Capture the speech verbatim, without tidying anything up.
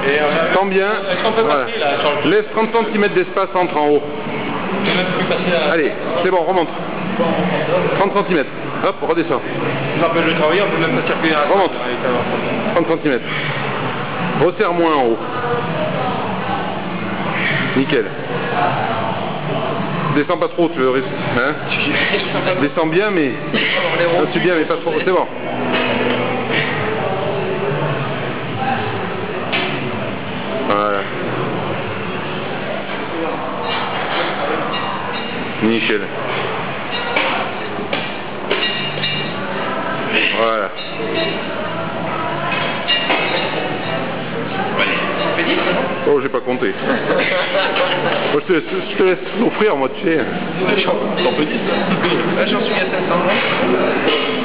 Tends bien. Voilà. Laisse trente centimètres d'espace entre en haut. Allez, c'est bon, remonte. trente centimètres. Hop, redescends. Après le travail, on peut même pas circuler à remonte. trente centimètres. Resserre moins en haut. Nickel. Descends pas trop, tu veux risquer. Hein? Descends bien, mais. C'est bien, mais pas trop. C'est bon. Voilà. Nickel. Voilà. Oh, j'ai pas compté. Moi, je te laisse, je te laisse l'offrir, moi, tu sais. J'en suis à cinq cents.